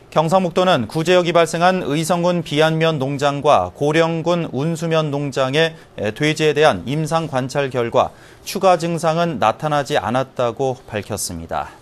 경상북도는 구제역이 발생한 의성군 비안면 농장과 고령군 운수면 농장의 돼지에 대한 임상 관찰 결과 추가 증상은 나타나지 않았다고 밝혔습니다.